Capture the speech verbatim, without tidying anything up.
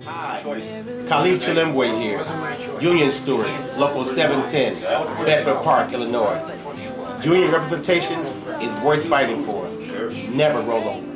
Hi, Kaliff Chilembwe here, Union Steward, Local seven ten, Bedford Park, Illinois. Union representation is worth fighting for. Never roll over.